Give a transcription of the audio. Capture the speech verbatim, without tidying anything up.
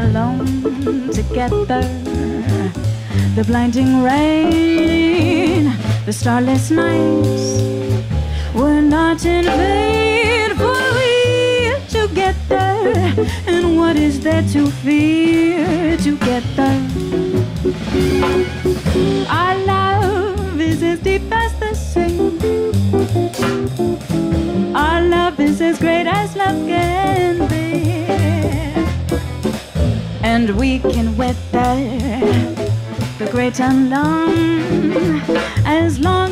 alone together. The blinding rain, the starless nights were not in vain for we together. And what is there to fear together? Our love is as deep as the sea. Our love is as great as love can be. And we can weather the great unknown as long